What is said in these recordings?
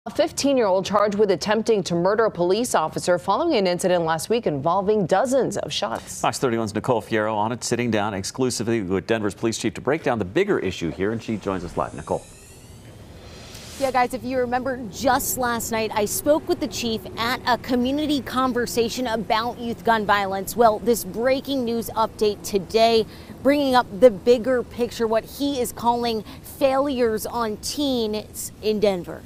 A 15-year-old charged with attempting to murder a police officer following an incident last week involving dozens of shots. Fox 31's Nicole Fierro on it, sitting down exclusively with Denver's police chief to break down the bigger issue here, and she joins us live. Nicole. Yeah, guys, if you remember, just last night, I spoke with the chief at a community conversation about youth gun violence. Well, this breaking news update today, bringing up the bigger picture, what he is calling failures on teens in Denver.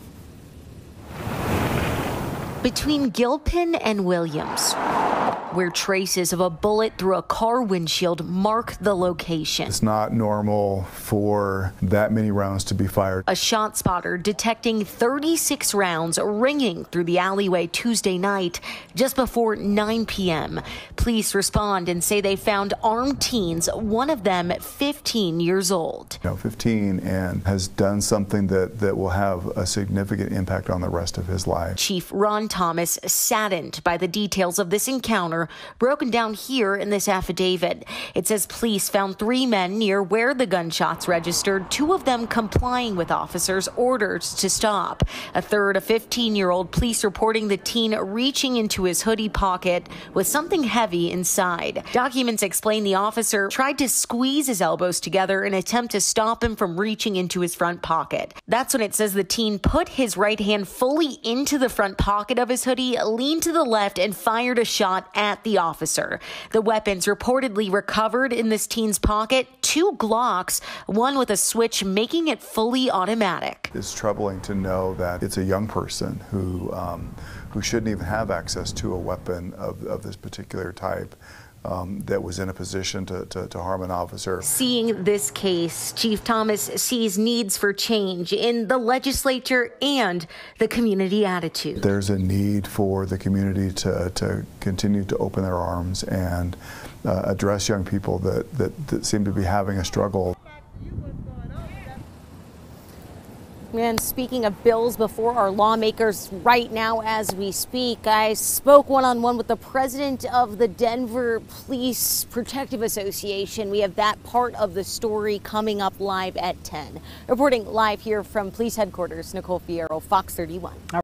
Between Gilpin and Williams, where traces of a bullet through a car windshield mark the location. It's not normal for that many rounds to be fired. A shot spotter detecting 36 rounds ringing through the alleyway Tuesday night just before 9 p.m. Police respond and say they found armed teens, one of them 15 years old. 15 and has done something that will have a significant impact on the rest of his life. Chief Ron Thomas saddened by the details of this encounter, broken down here in this affidavit. It says police found 3 men near where the gunshots registered, 2 of them complying with officers' orders to stop. A third, a 15-year-old, police reporting the teen reaching into his hoodie pocket with something heavy inside. Documents explain the officer tried to squeeze his elbows together in an attempt to stop him from reaching into his front pocket. That's when it says the teen put his right hand fully into the front pocket of his hoodie, leaned to the left, and fired a shot at the officer. The weapons reportedly recovered in this teen's pocket, 2 Glocks, one with a switch, making it fully automatic. It's troubling to know that it's a young person who shouldn't even have access to a weapon of this particular type. That was in a position to harm an officer. Seeing this case, Chief Thomas sees needs for change in the legislature and the community attitude. There's a need for the community to continue to open their arms and address young people that seem to be having a struggle. And speaking of bills before our lawmakers right now as we speak, I spoke one-on-one with the president of the Denver Police Protective Association. We have that part of the story coming up live at 10. Reporting live here from police headquarters, Nicole Fierro, Fox 31.